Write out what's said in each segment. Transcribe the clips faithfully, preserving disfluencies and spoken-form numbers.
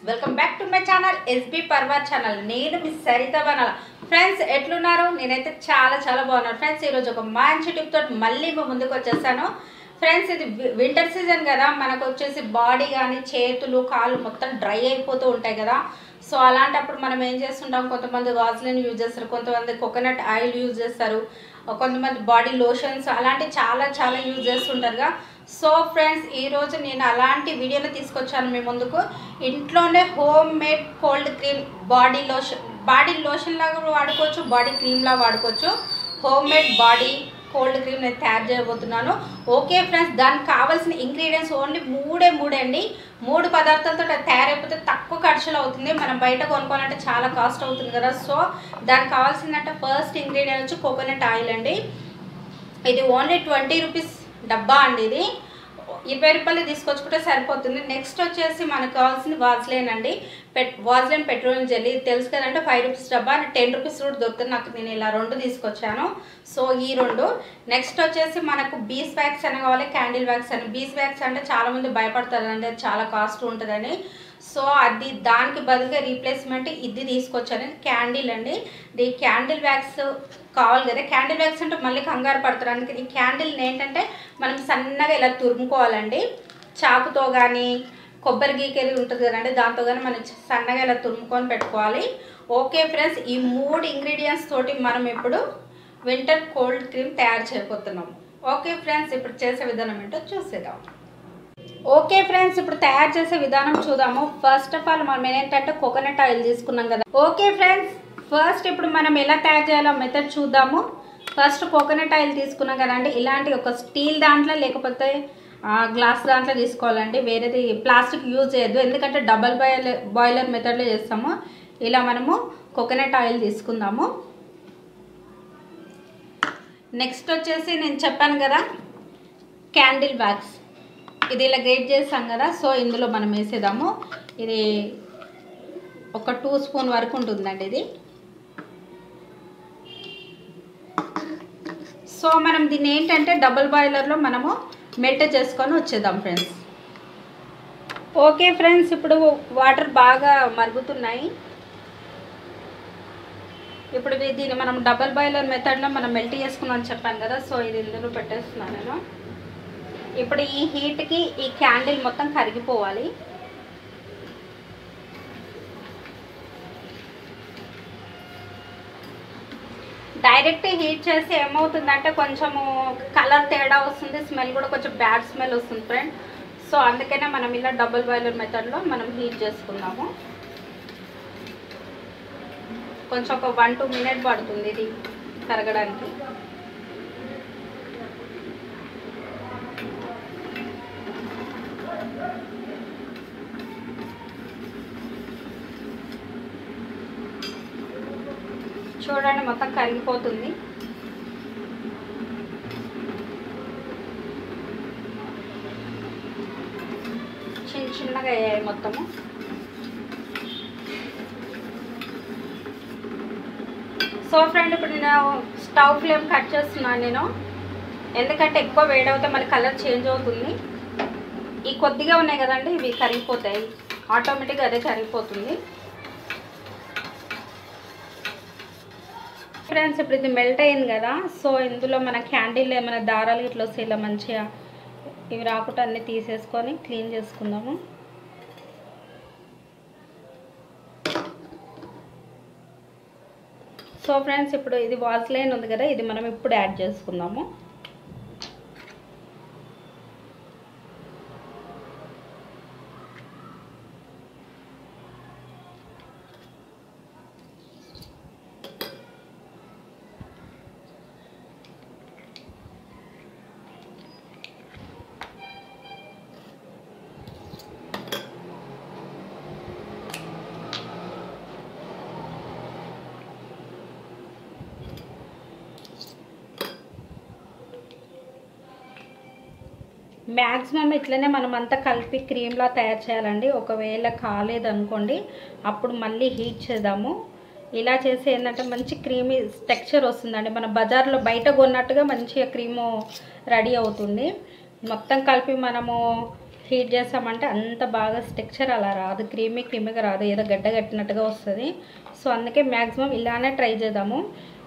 Welcome back to my channel ఎస్బీ పర్వర్ channel. నేను మీ సరిత వనాల. ఫ్రెండ్స్ ఎట్లున్నారు? నేనైతే చాలా చాలా బాగున్నాను ఫ్రెండ్స్. ఈరోజు ఒక మంచి టిప్ తోటి మళ్ళీ మా ముందుకు వచ్చేసాను ఫ్రెండ్స్. ఇది వింటర్ సీజన్ కదా, మనకు వచ్చేసి బాడీ కానీ చేతులు కాళ్ళు మొత్తం డ్రై అయిపోతూ ఉంటాయి కదా. సో అలాంటప్పుడు మనం ఏం చేస్తుంటాం, కొంతమంది వాజ్లిన్ యూజ్ చేస్తారు, కొంతమంది కోకోనట్ ఆయిల్ యూజ్ చేస్తారు, కొంతమంది బాడీ లోషన్స్ అలాంటివి చాలా చాలా యూజ్ చేస్తుంటారుగా. సో ఫ్రెండ్స్ ఈరోజు నేను అలాంటి వీడియోని తీసుకొచ్చాను మీ ముందుకు. ఇంట్లోనే home made cold cream body lotion, body lotion లాగా వాడుకోవచ్చు, బాడీ క్రీమ్ లాగా వాడుకోవచ్చు. Home made body cold cream నేను తయారు చేయబోతున్నాను. ఓకే ఫ్రెండ్స్, దానికి కావాల్సిన ఇంగ్రీడియంట్స్ ఓన్లీ మూడే మూడే అండి. మూడు పదార్థాలతో తయారైపోతే తక్కువ ఖర్చులో అవుతుంది. మనం బయట కొనుక్కోవాలంటే చాలా కాస్ట్ అవుతుంది కదా. సో దానికి కావాల్సిందంటే ఫస్ట్ ఇంగ్రీడియంట్ వచ్చి కోకోనట్ ఆయిల్ అండి. ఇది ఓన్లీ ట్వంటీ రూపీస్ డబ్బా అండి. ఇది ఇరవై రూపాయలు తీసుకొచ్చుకుంటే సరిపోతుంది. నెక్స్ట్ వచ్చేసి మనకు కావాల్సింది వాజ్లైన్ అండి. పెట్ వాజ్లైన్ పెట్రోలియం జెల్లీ తెలుసు కదంటే ఫైవ్ రూపీస్ డబ్బా, టెన్ రూపీస్ కూడా దొరుకుతుంది. నాకు నేను ఇలా రెండు తీసుకొచ్చాను. సో ఈ రెండు. నెక్స్ట్ వచ్చేసి మనకు బీస్ వ్యాక్స్ అని కావాలి, క్యాండిల్ వ్యాక్స్ అని. బీస్ వ్యాక్స్ అంటే చాలామంది భయపడతారు అంటే చాలా కాస్ట్ ఉంటుందని. సో అది దానికి బదులుగా రీప్లేస్మెంట్ ఇది తీసుకొచ్చాను, క్యాండిల్ అండి. ఈ క్యాండిల్ వ్యాక్స్ కావాలి కదా. క్యాండిల్ వ్యాక్స్ అంటే మళ్ళీ కంగారు పడతారు, అందుకని ఈ క్యాండిల్ని ఏంటంటే మనం సన్నగా ఇలా తురుముకోవాలండి. చాకుతో కానీ కొబ్బరి గీకేది ఉంటుంది కదండి, దాంతో కానీ మనం సన్నగా ఇలా తురుముకొని పెట్టుకోవాలి. ఓకే ఫ్రెండ్స్, ఈ మూడు ఇంగ్రీడియంట్స్ తోటి మనం ఇప్పుడు వింటర్ కోల్డ్ క్రీమ్ తయారు చేయబోతున్నాము. ఓకే ఫ్రెండ్స్, ఇప్పుడు చేసే విధానం ఏంటో చూసేద్దాం. ఓకే ఫ్రెండ్స్, ఇప్పుడు తయారు చేసే విధానం చూద్దాము. ఫస్ట్ ఆఫ్ ఆల్ మనం ఏంటంటే కోకోనట్ ఆయిల్ తీసుకున్నాం కదా. ఓకే ఫ్రెండ్స్, ఫస్ట్ ఇప్పుడు మనం ఎలా తయారు చేయాలో మెథడ్ చూద్దాము. ఫస్ట్ కోకోనట్ ఆయిల్ తీసుకున్నాం కదండి, ఇలాంటి ఒక స్టీల్ దాంట్లో లేకపోతే గ్లాస్ దాంట్లో తీసుకోవాలండి. వేరేది ప్లాస్టిక్ యూజ్ చేయొద్దు, ఎందుకంటే డబల్ బాయిలర్ బాయిలర్ మెథడ్లో చేస్తాము. ఇలా మనము కోకోనట్ ఆయిల్ తీసుకుందాము. నెక్స్ట్ వచ్చేసి నేను చెప్పాను కదా క్యాండిల్ వ్యాక్స్, ఇది ఇలా గ్రేట్ చేస్తాం కదా. సో ఇందులో మనం వేసేద్దాము. ఇది ఒక టూ స్పూన్ వరకు ఉంటుందండి ఇది. సో మనం దీన్ని ఏంటంటే డబుల్ బాయిలర్లో మనము మెల్ట్ చేసుకొని వచ్చేద్దాం ఫ్రెండ్స్. ఓకే ఫ్రెండ్స్, ఇప్పుడు వాటర్ బాగా మరుగుతున్నాయి. ఇప్పుడు దీన్ని మనం డబుల్ బాయిలర్ మెథడ్లో మనం మెల్ట్ చేసుకున్నామని చెప్పాను కదా. సో ఇది ఇందులో పెట్టేస్తున్నాను నేను. ఇప్పుడు ఈ హీట్కి ఈ క్యాండిల్ మొత్తం కరిగిపోవాలి. డైరెక్ట్ హీట్ చేస్తే ఏమవుతుందంటే కొంచెము కలర్ తేడా వస్తుంది, స్మెల్ కూడా కొంచెం బ్యాడ్ స్మెల్ వస్తుంది ఫ్రెండ్. సో అందుకనే మనం ఇలా డబుల్ బాయిలర్ మెథడ్లో మనం హీట్ చేసుకుందాము. కొంచెం ఒక వన్ టూ మినిట్ పడుతుంది ఇది కరగడానికి. చూడండి మొత్తం కరిగిపోతుంది. చిన్న చిన్నగా అయ్యాయి మొత్తము. సో ఫ్రెండ్, ఇప్పుడు నేను స్టవ్ ఫ్లేమ్ కట్ చేస్తున్నాను నేను, ఎందుకంటే ఎక్కువ వేడవుతే మళ్ళీ కలర్ చేంజ్ అవుతుంది. ఈ కొద్దిగా ఉన్నాయి కదండి, ఇవి కరిగిపోతాయి ఆటోమేటిక్గా, అదే కరిగిపోతుంది ఫ్రెండ్స్. ఇప్పుడు ఇది మెల్ట్ అయింది కదా. సో ఇందులో మన క్యాండిల్ ఏమైనా దారాలు ఇట్లా వస్తే ఇలా మంచిగా ఇవి రాకుండా అన్నీ తీసేసుకొని క్లీన్ చేసుకుందాము. సో ఫ్రెండ్స్, ఇప్పుడు ఇది వాజ్లైన్ ఉంది కదా, ఇది మనం ఇప్పుడు యాడ్ చేసుకుందాము. మ్యాక్సిమం ఇట్లనే మనం అంతా కలిపి క్రీమ్లా తయారు చేయాలండి. ఒకవేళ కాలేదనుకోండి అప్పుడు మళ్ళీ హీట్ చేద్దాము. ఇలా చేసి ఏంటంటే మంచి క్రీమీ టెక్స్చర్ వస్తుందండి. మన బజార్లో బయట కొన్నట్టుగా మంచిగా క్రీము రెడీ అవుతుంది. మొత్తం కలిపి మనము హీట్ చేసామంటే అంత బాగా స్ట్రక్చర్ అలా రాదు, క్రీమీ క్రీమీగా రాదు, ఏదో గడ్డ కట్టినట్టుగా వస్తుంది. సో అందుకే మ్యాక్సిమం ఇలానే ట్రై చేద్దాము.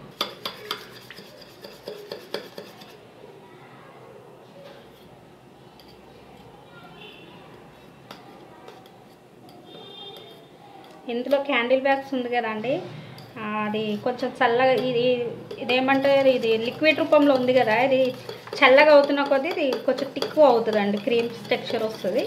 ఇందులో క్యాండిల్ వ్యాక్స్ ఉంది కదండి, అది కొంచెం చల్లగా, ఇది ఇదేమంటారు, ఇది లిక్విడ్ రూపంలో ఉంది కదా, ఇది చల్లగా అవుతున్న కొద్దీ ఇది కొంచెం తిక్కువ అవుతుందండి, క్రీమ్ టెక్స్చర్ వస్తుంది.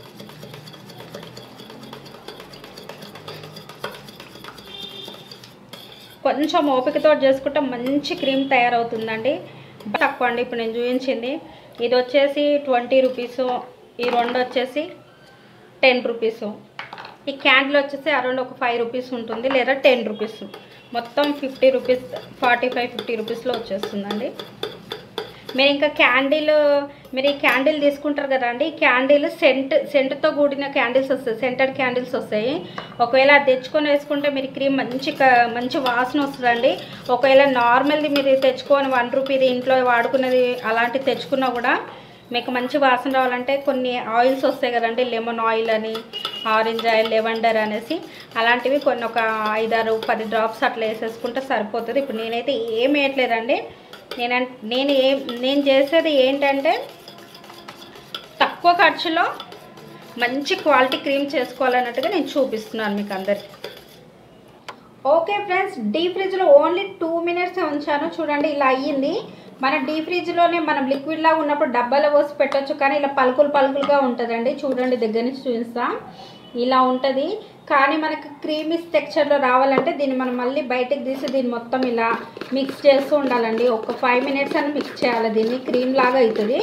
కొంచెం ఓపికతో చేసుకుంటే మంచి క్రీమ్ తయారవుతుందండి. తక్కువ అండి ఇప్పుడు నేను చూపించింది. ఇది వచ్చేసి ట్వంటీ రూపీసు, ఈ రెండు వచ్చేసి టెన్ రూపీసు, ఈ క్యాండిల్ వచ్చేసి అరౌండ్ ఒక ఫైవ్ రూపీస్ ఉంటుంది, లేదా టెన్ రూపీస్, మొత్తం fifty rupees, forty five fifty రూపీస్లో వచ్చేస్తుందండి. మీరు ఇంకా క్యాండిల్, మీరు ఈ క్యాండిల్ తీసుకుంటారు కదండి, ఈ క్యాండిల్ సెంట్ సెంట్తో కూడిన క్యాండిల్స్ వస్తాయి, సెంటెడ్ క్యాండిల్స్ వస్తాయి. ఒకవేళ అది తెచ్చుకొని వేసుకుంటే మీరు క్రీమ్ మంచి మంచి వాసన వస్తుందండి. ఒకవేళ నార్మల్ది మీరు తెచ్చుకొని వన్ రూపీది ఇంట్లో వాడుకున్నది అలాంటివి తెచ్చుకున్నా కూడా మీకు మంచి వాసన రావాలంటే కొన్ని ఆయిల్స్ వస్తాయి కదండి, లెమన్ ఆయిల్ అని, ఆరెంజ్ ఆయిల్, లెవెండర్ అనేసి, అలాంటివి కొన్ని ఒక ఐదారు పది డ్రాప్స్ అట్లా వేసేసుకుంటే సరిపోతుంది. ఇప్పుడు నేనైతే ఏం వేయట్లేదండి, నేను నేను ఏ నేను చేసేది ఏంటంటే తక్కువ ఖర్చులో మంచి క్వాలిటీ క్రీమ్ చేసుకోవాలన్నట్టుగా నేను చూపిస్తున్నాను మీకు అందరికి. ఓకే ఫ్రెండ్స్, డీప్ ఫ్రిడ్జ్లో ఓన్లీ టూ మినిట్స్ ఉంచాను, చూడండి ఇలా అయ్యింది. మన డీప్ ఫ్రిడ్జ్లోనే మనం లిక్విడ్ లాగా ఉన్నప్పుడు డబ్బాలో పోసి పెట్టచ్చు, కానీ ఇలా పలుకులు పలుకులుగా ఉంటుందండి. చూడండి దగ్గర నుంచి చూపిస్తా, ఇలా ఉంటుంది. కానీ మనకు క్రీమీ టెక్స్చర్లో రావాలంటే దీన్ని మనం మళ్ళీ బయటకు తీసి దీన్ని మొత్తం ఇలా మిక్స్ చేస్తూ ఉండాలండి. ఒక ఫైవ్ మినిట్స్ అని మిక్స్ చేయాలి, దీన్ని క్రీమ్ లాగా అవుతుంది.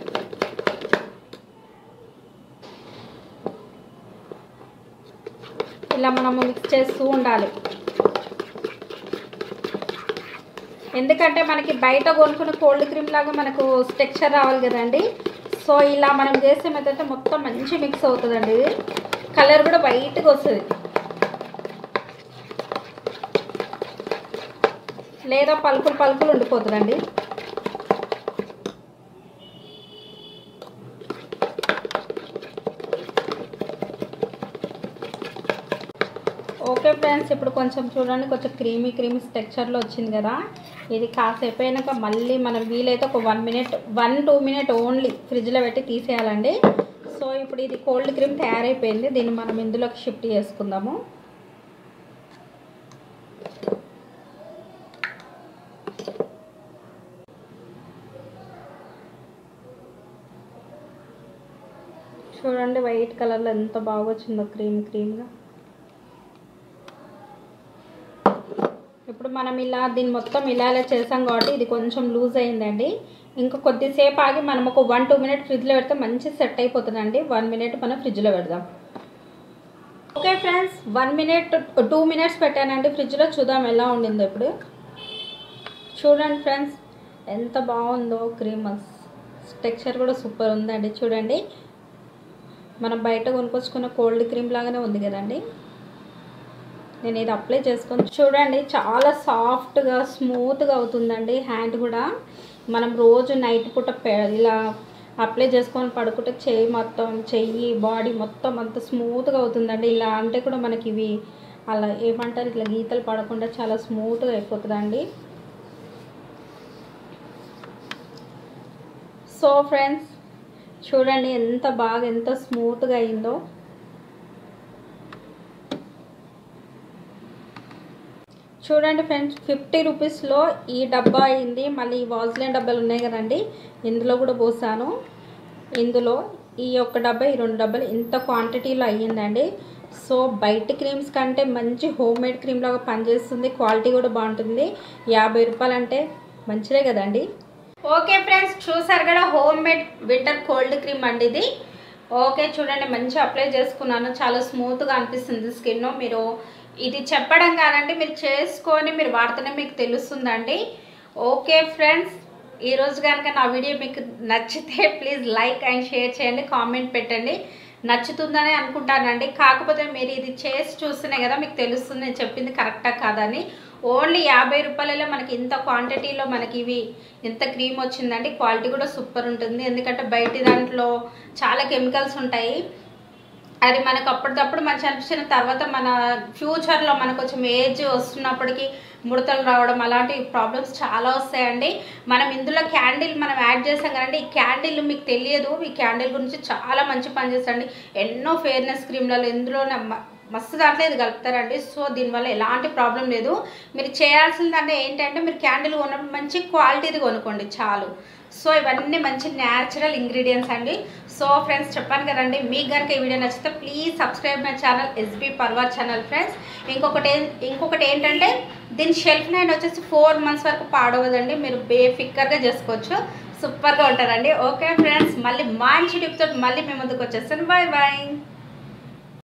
ఇలా మనము మిక్స్ చేస్తూ ఉండాలి, ఎందుకంటే మనకి బయట కొనుక్కున్న కోల్డ్ క్రీమ్ లాగా మనకు టెక్స్చర్ రావాలి కదండి. సో ఇలా మనం చేసే మెథడ్ మొత్తం మంచి మిక్స్ అవుతుందండి. ఇది కలర్ కూడా వైట్గా వస్తుంది, లేదా పలుకులు పలుకులు ఉండిపోతుందండి. ఓకే ఫ్రెండ్స్, ఇప్పుడు కొంచెం చూడండి, కొంచెం క్రీమీ క్రీమీ టెక్స్చర్లో వచ్చింది కదా. ఇది కాసేపు అయినాక మళ్ళీ మనం వీలైతే ఒక one minute one two minute only ఫ్రిడ్జ్లో పెట్టి తీసేయాలండి. సో ఇప్పుడు ఇది కోల్డ్ క్రీమ్ తయారైపోయింది, దీన్ని మనం ఇందులోకి షిఫ్ట్ చేసుకుందాము. చూడండి వైట్ కలర్లో ఎంత బాగా వచ్చిందో క్రీమ్ క్రీమ్గా. ఇప్పుడు మనం ఇలా దీన్ని మొత్తం ఇలా ఇలా చేసాం కాబట్టి ఇది కొంచెం లూజ్ అయిందండి. ఇంకా కొద్దిసేపు ఆగి మనం ఒక వన్ టూ మినిట్ ఫ్రిడ్జ్లో పెడితే మంచి సెట్ అయిపోతుందండి. వన్ మినిట్ మనం ఫ్రిడ్జ్లో పెడదాం. Okay friends, one minute two minutes పెట్టానండి ఫ్రిడ్జ్లో, చూద్దాం ఎలా ఉండిందో. ఇప్పుడు చూడండి ఫ్రెండ్స్ ఎంత బాగుందో, క్రీమ్ టెక్స్చర్ కూడా సూపర్ ఉందండి. చూడండి మనం బయట కొనుక్కొచ్చుకున్న కోల్డ్ క్రీమ్ లాగానే ఉంది కదండి. నేను ఇది అప్లై చేసుకొని చూడండి, చాలా సాఫ్ట్గా స్మూత్గా అవుతుందండి. హ్యాండ్ కూడా మనం రోజు నైట్ పూట ఇలా అప్లై చేసుకొని పడుకుంటే చెయ్యి మొత్తం, చెయ్యి బాడీ మొత్తం అంత స్మూత్గా అవుతుందండి. ఇలా అంటే కూడా మనకి ఇవి అలా ఏమంటారు, ఇట్లా గీతలు పడకుండా చాలా స్మూత్గా అయిపోతుందండి. సో ఫ్రెండ్స్ చూడండి ఎంత బాగా, ఎంత స్మూత్గా అయిందో. చూడండి ఫ్రెండ్స్, ఫిఫ్టీ రూపీస్లో ఈ డబ్బా అయింది. మళ్ళీ ఈ వాజ్లైన్ డబ్బాలు ఉన్నాయి కదండి, ఇందులో కూడా పోసాను. ఇందులో ఈ ఒక్క డబ్బా, ఈ రెండు డబ్బాలు ఇంత క్వాంటిటీలో అయ్యిందండి. సో బయట క్రీమ్స్ కంటే మంచి హోమ్ మేడ్ క్రీమ్ లాగా పనిచేస్తుంది, క్వాలిటీ కూడా బాగుంటుంది. యాభై రూపాయలు అంటే మంచిదే కదండి. ఓకే ఫ్రెండ్స్, చూసారు కదా home made winter cold cream అండి ఇది. ఓకే చూడండి, మంచిగా అప్లై చేసుకున్నాను, చాలా స్మూత్గా అనిపిస్తుంది స్కిన్. మీరు ఇది చెప్పడం కాదండి, మీరు చేసుకొని మీరు వాడితేనే మీకు తెలుస్తుందండి. ఓకే ఫ్రెండ్స్, ఈరోజు కనుక నా వీడియో మీకు నచ్చితే ప్లీజ్ లైక్ అండ్ షేర్ చేయండి, కామెంట్ పెట్టండి. నచ్చుతుందని అనుకుంటానండి. కాకపోతే మీరు ఇది చేసి చూస్తేనే కదా మీకు తెలుస్తుంది నేను చెప్పింది కరెక్టా కాదని. ఓన్లీ యాభై రూపాయలలో మనకి ఇంత క్వాంటిటీలో మనకి ఇవి ఇంత క్రీమ్ వచ్చిందండి. క్వాలిటీ కూడా సూపర్ ఉంటుంది, ఎందుకంటే బయట దాంట్లో చాలా కెమికల్స్ ఉంటాయి. అది మనకు అప్పటికప్పుడు మంచి అనిపించిన తర్వాత మన ఫ్యూచర్లో మనకు కొంచెం ఏజ్ వస్తున్నప్పటికీ ముడతలు రావడం అలాంటి ప్రాబ్లమ్స్ చాలా వస్తాయండి. మనం ఇందులో క్యాండిల్ మనం యాడ్ చేసాం కదండి, ఈ క్యాండిల్ మీకు తెలియదు, ఈ క్యాండిల్ గురించి చాలా మంచి పని చేస్తాండి. ఎన్నో ఫెయిర్నెస్ క్రీమ్లలో ఇందులో మస్తు దాంట్లో ఇది కలుపుతారండి. సో దీనివల్ల ఎలాంటి ప్రాబ్లం లేదు. మీరు చేయాల్సిందంటే ఏంటంటే మీరు క్యాండిల్ కొన్నప్పుడు మంచి క్వాలిటీది కొనుక్కోండి చాలు. సో ఇవన్నీ మంచి న్యాచురల్ ఇంగ్రీడియంట్స్ అండి. సో ఫ్రెండ్స్ చెప్పాను కదండి, మీకు కనుక ఈ వీడియో నచ్చితే ప్లీజ్ సబ్స్క్రైబ్ మై ఛానల్ ఎస్బీ పర్వర్ ఛానల్ ఫ్రెండ్స్. ఇంకొకటి ఇంకొకటి ఏంటంటే దీని షెల్ఫ్ లైన్ వచ్చేసి ఫోర్ మంత్స్ వరకు పాడవదండి, మీరు బేఫిక్కర్గా చేసుకోవచ్చు, సూపర్గా ఉంటారండి. ఓకే ఫ్రెండ్స్, మళ్ళీ మంచి టిప్తో మళ్ళీ మీ ముందుకు వచ్చేస్తాను. Bye bye.